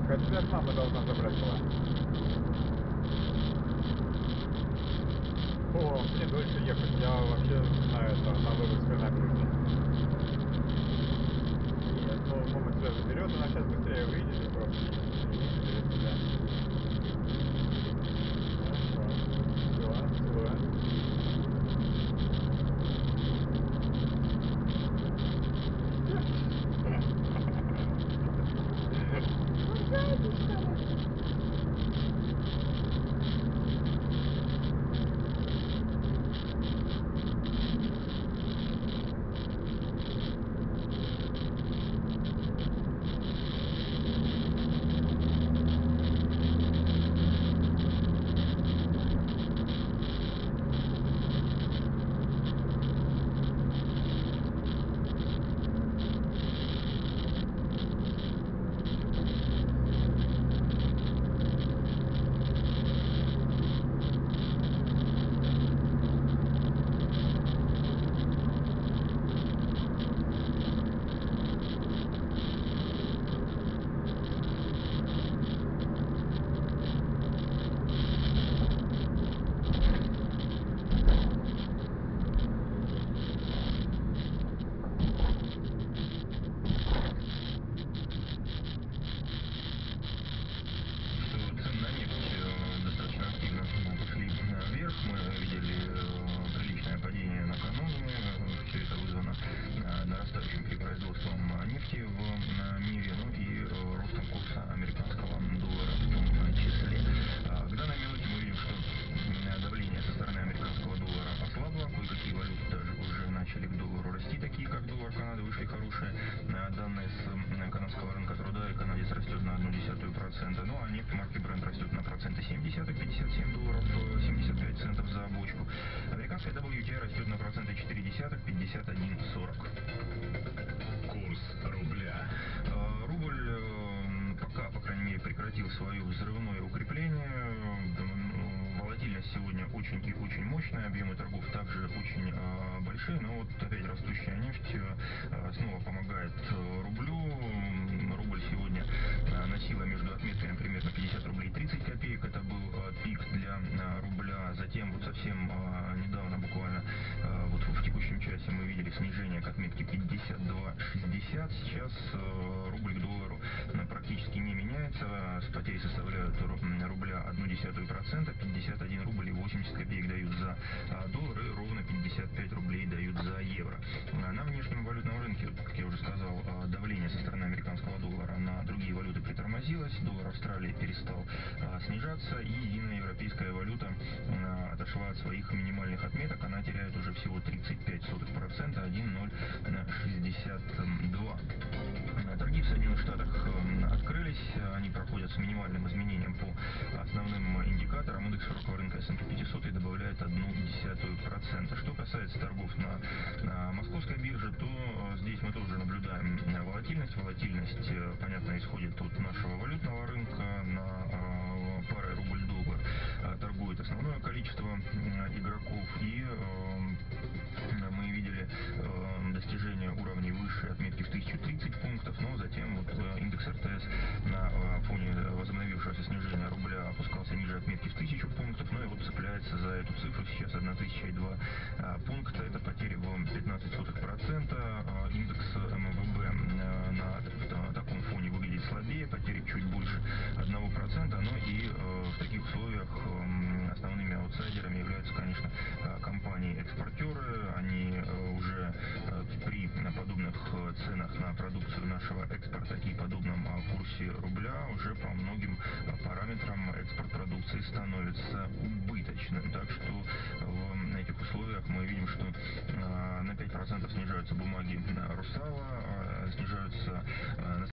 Это сейчас мама должна забрать была. О, мне дольше ехать. Я вообще знаю это на Логовской набережной. Нет, ну мама тебя заберет, она сейчас быстрее выйдет и просто заберет тебя. Хорошо. Все, WTI растет на проценты 0,4, 51,40. Курс рубля. Рубль пока, по крайней мере, прекратил свое взрывное укрепление. Волатильность сегодня очень и очень мощная, объемы торгов также очень большие, но вот опять растущая нефть снова помогает рублю. Рубль сегодня носила между отметками примерно 50 рублей 30 копеек, это был пик для рубля. Затем вот совсем недавно, буквально вот в текущем часе, мы видели снижение к отметке 52,60. Сейчас рубль к доллару практически не меняется, потери составляют рубля 0,1%, 51 рубль и 80 копеек дают за доллар и ровно 55 рублей дают за евро. На внешнем валютном рынке, как я уже сказал, давление со стороны американского доллара на другие валюты притормозилось, доллар Австралии перестал снижаться, и единая европейская валюта отошла от своих минимальных отметок, она теряет уже всего 0,35%, 1,062. Торги в Соединенных Штатах открылись, они проходят с минимальным изменением по основным индикаторам. Индекс широкого рынка S&P 500 и добавляет 0,1%. Что касается торгов на московской бирже, то здесь мы тоже наблюдаем волатильность. Волатильность, понятно, исходит от нашего валютного рынка. На пары рубль-доллар торгует основное количество игроков, и мы видели достижение уровней выше отметки в 1030 пунктов, но затем вот индекс РТС на фоне возобновившегося снижения рубля опускался ниже отметки в 1000 пунктов, но и вот цепляется за эту цифру сейчас 1002 пункта, это потери в 0,15%. Индекс МВБ на таком фоне выглядит слабее, потери чуть больше 1%, но и в таких условиях основными аутсайдерами являются, конечно, компании-экспортеры. Они уже при подобных ценах на продукцию нашего экспорта и подобном курсе рубля уже по многим параметрам экспорт продукции становится убыточным. Так что в этих условиях мы видим, что на 5% снижаются бумаги Русала, снижаются